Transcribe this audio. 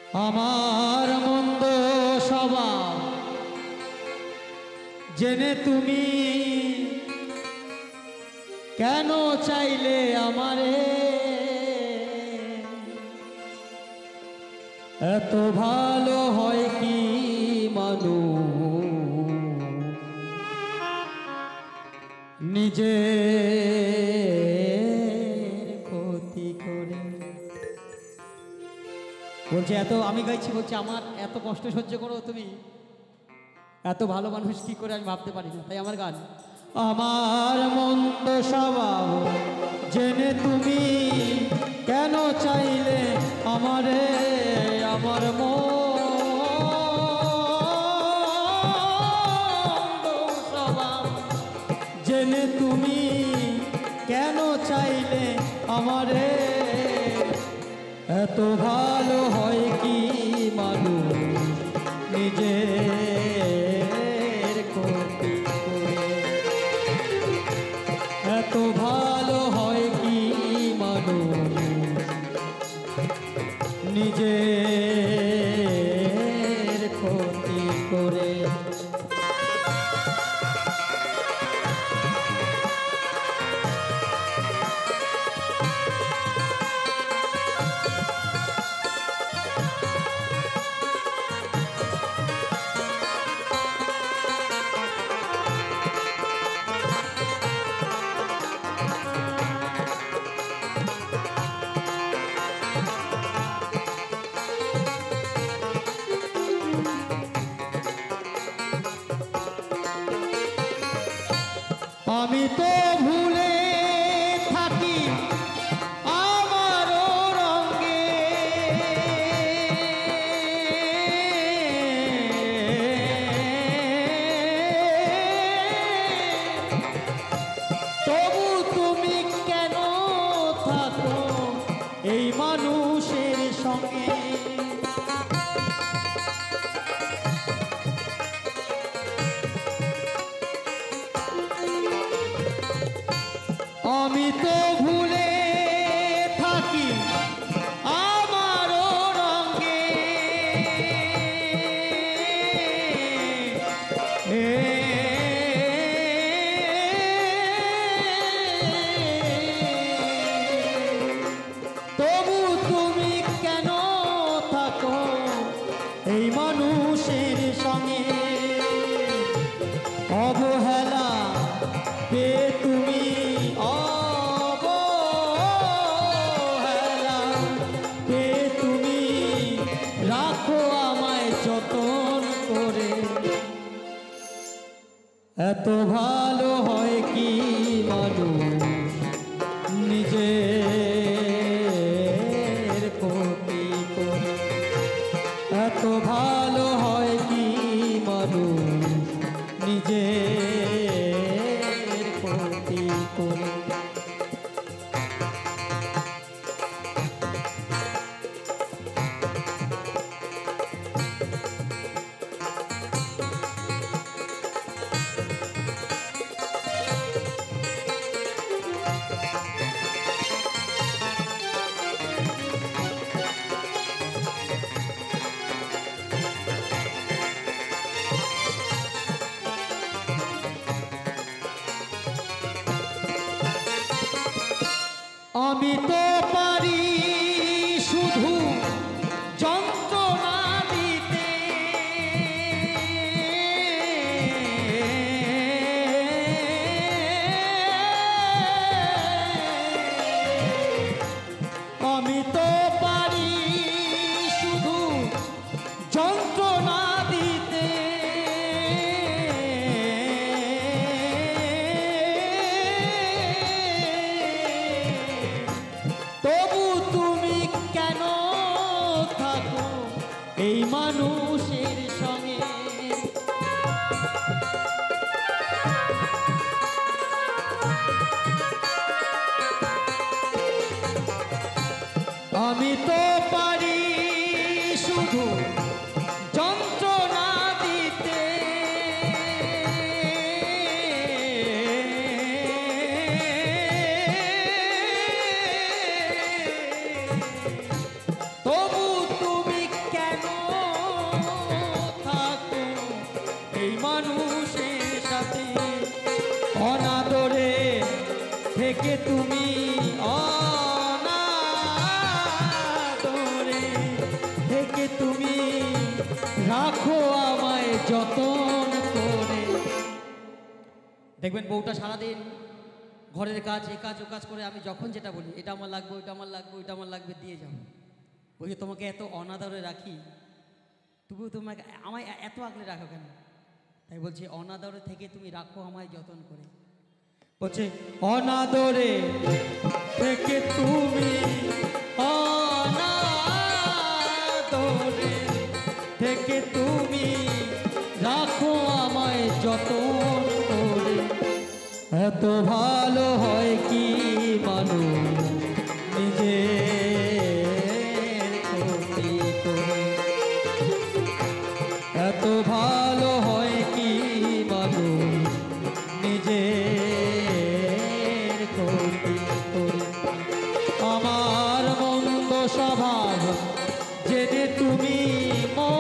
আমার মন্দ স্বভাব জেনে তুমি কেন চাইলে আমারে এত ভালো হয় কি মানুষ নিজে ক্ষতি করে। বলছে এত আমি গাইছি, বলছে আমার এত কষ্ট সহ্য করো তুমি, এত ভালো মানুষ কি করে আমি ভাবতে পারি না। তাই আমার গান, আমার মন্দ স্বভাব জেনে তুমি কেন চাইলে আমারে, আমার মন্দ স্বভাব জেনে তুমি কেন চাইলে আমারে এত ভালো হয় কি মানুষ নিজের ক্ষতি করে। এত ভালো হয় কি মানুষ নিজের ক্ষতি করে। আমি তো ভুলে থাকি আমার রঙে, তবু তুমি কেন থাকো এই মানুষের সঙ্গে। আমি তো ভুলে থাকি আমার রঙে, তবু তুমি কেন থাকো এই মানুষের সঙ্গে। অবহেলা পে তুমি অবহেলা পে তুমি রাখো আমায় যতন করে। এত ভালো হয় কি মানুষ নিজের ক্ষতি করে। এত ভালো হয় কি মানুষ নিজের ক্ষতি করে। আমি তো পারি শুধু যন্ত্রণা দিতে, আমি তো পারি শুধু যন্ত্রণা দিতে, তবু তুমি কেন থাকো এই মানুষের সঙ্গে। আমি তো পারি শুধু যন্ত্রণা দিতে, তবু তুমি কেন তুমি অনাদরে থেকে তুমি রাখো আমায় যতন করে। দেখবেন বউটা সারাদিন ঘরের কাজ এ কাজ ও কাজ করে, আমি যখন যেটা বলি এটা আমার লাগবে, ওইটা আমার লাগবে, ওইটা আমার লাগবে, দিয়ে যাও। ওই যে তোমাকে এত অনাদরে রাখি, তবুও তোমাকে আমায় এত আগলে রাখো কেন? তাই বলছি অনাদরে থেকে তুমি রাখো আমায় যতন করে। বলছে অনাদরে থেকে তুমি অনাদরে থেকে তুমি রাখো আমায় যতন করে। এত ভালো হয় কি মানুষ নিজের ক্ষতি করে, এত ভালো হয় কি মানুষ নিজের ক্ষতি করে। আমার মন্দ স্বভাব জেনে তুমি